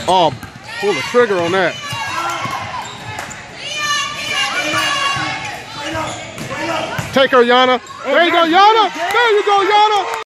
Oh, pull the trigger on that. Take her, Yana. There you go, Yana. There you go, Yana.